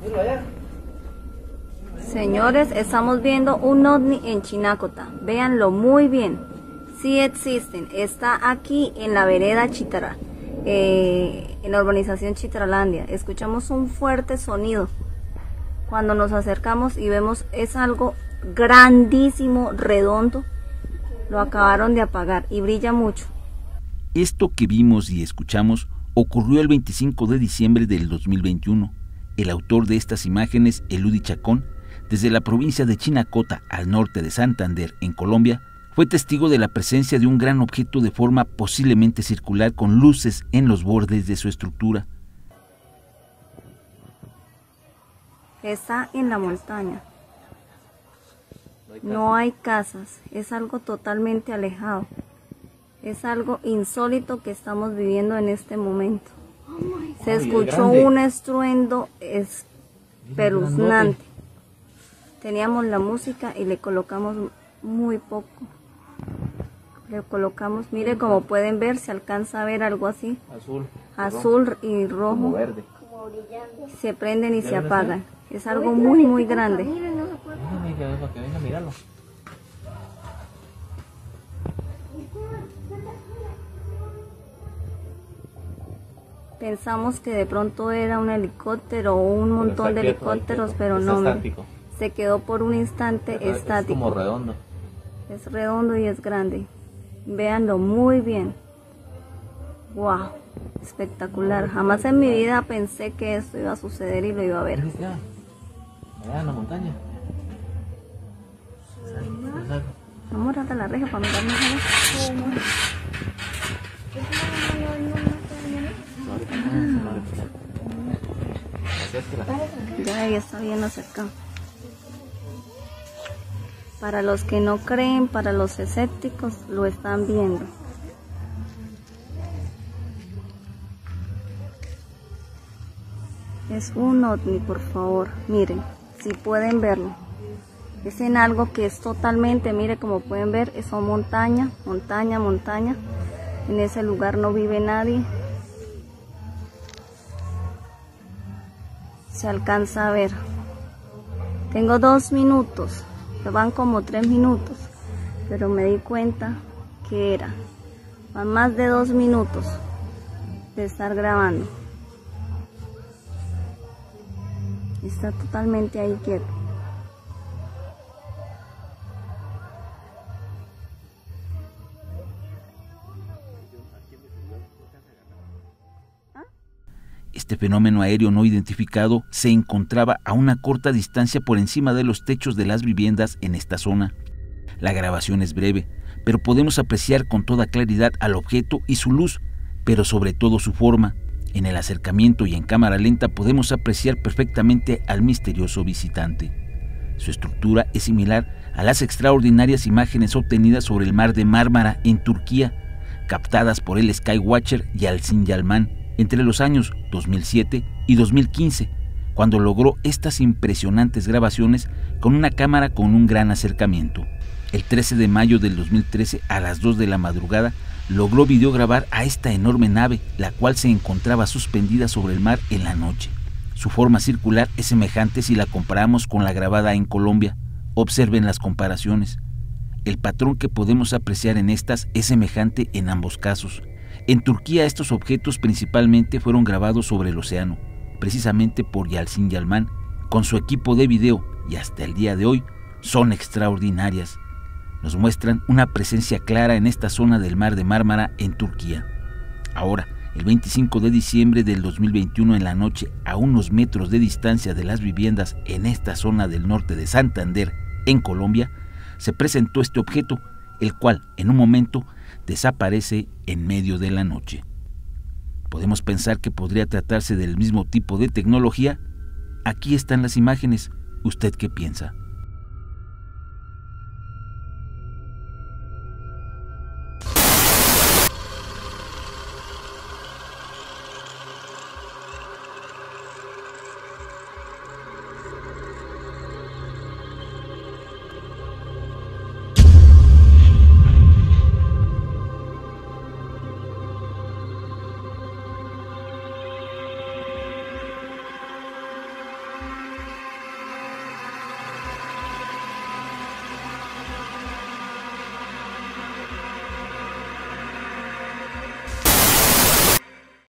Señores, estamos viendo un ovni en Chinacota. Véanlo muy bien. Sí existen. Está aquí en la vereda Chitara, en la urbanización Chitralandia. Escuchamos un fuerte sonido. Cuando nos acercamos y vemos, es algo grandísimo, redondo. Lo acabaron de apagar y brilla mucho. Esto que vimos y escuchamos ocurrió el 25 de diciembre del 2021. El autor de estas imágenes, Eludi Chacón, desde la provincia de Chinacota, al norte de Santander, en Colombia, fue testigo de la presencia de un gran objeto de forma posiblemente circular con luces en los bordes de su estructura. Está en la montaña. No hay casas, es algo totalmente alejado. Es algo insólito que estamos viviendo en este momento. Se escuchó un estruendo espeluznante. Teníamos la música y le colocamos muy poco. Le colocamos, mire, como pueden ver, se alcanza a ver algo así. Azul y rojo. Como verde. Se prenden y se apagan. Es algo muy, muy grande. Que venga a mirarlo. Pensamos que de pronto era un helicóptero o un montón de helicópteros, pero no. Se quedó por un instante estático. Es como redondo. Es redondo y es grande. Véanlo muy bien. Wow, espectacular. Jamás en mi vida pensé que esto iba a suceder y lo iba a ver. Allá en la montaña. Vamos a la reja para mirarnos. Ya ahí está bien acercado. Para los que no creen, para los escépticos, lo están viendo. Es un ovni, por favor. Miren, si pueden verlo. Es en algo que es totalmente, mire, como pueden ver, son montaña, montaña, montaña. En ese lugar no vive nadie. Se alcanza a ver. Tengo 2 minutos. Van como 3 minutos, pero me di cuenta que van más de 2 minutos de estar grabando. Está totalmente ahí quieto. Este fenómeno aéreo no identificado se encontraba a una corta distancia por encima de los techos de las viviendas en esta zona. La grabación es breve, pero podemos apreciar con toda claridad al objeto y su luz, pero sobre todo su forma. En el acercamiento y en cámara lenta podemos apreciar perfectamente al misterioso visitante. Su estructura es similar a las extraordinarias imágenes obtenidas sobre el mar de Mármara en Turquía, captadas por el Skywatcher Yalçın Yılmaz entre los años 2007 y 2015, cuando logró estas impresionantes grabaciones con una cámara con un gran acercamiento. El 13 de mayo del 2013, a las 2 de la madrugada, logró videograbar a esta enorme nave, la cual se encontraba suspendida sobre el mar en la noche. Su forma circular es semejante si la comparamos con la grabada en Colombia. Observen las comparaciones. El patrón que podemos apreciar en estas es semejante en ambos casos. En Turquía estos objetos principalmente fueron grabados sobre el océano, precisamente por Yalçın Yılmaz, con su equipo de video, y hasta el día de hoy son extraordinarias. Nos muestran una presencia clara en esta zona del mar de Mármara en Turquía. Ahora, el 25 de diciembre del 2021 en la noche, a unos metros de distancia de las viviendas en esta zona del norte de Santander, en Colombia, se presentó este objeto, el cual en un momento desaparece en medio de la noche. Podemos pensar que podría tratarse del mismo tipo de tecnología. Aquí están las imágenes. ¿Usted qué piensa?